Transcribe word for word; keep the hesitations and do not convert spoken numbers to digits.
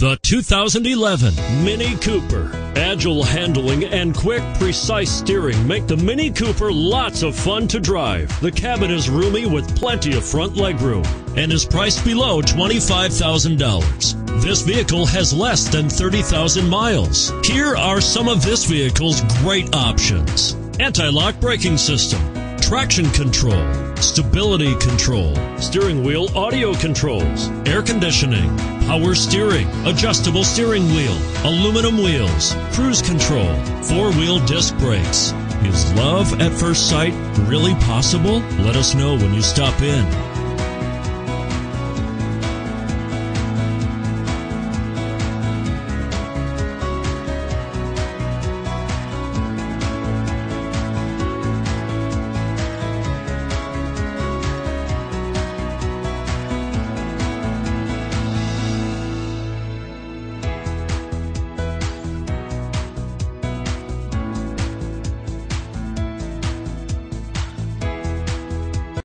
The two thousand eleven Mini Cooper. Agile handling and quick, precise steering make the Mini Cooper lots of fun to drive. The cabin is roomy with plenty of front legroom and is priced below twenty-five thousand dollars. This vehicle has less than thirty thousand miles. Here are some of this vehicle's great options: anti-lock braking system, traction control, stability control, steering wheel audio controls, air conditioning, power steering, adjustable steering wheel, aluminum wheels, cruise control, four-wheel disc brakes. Is love at first sight really possible? Let us know when you stop in.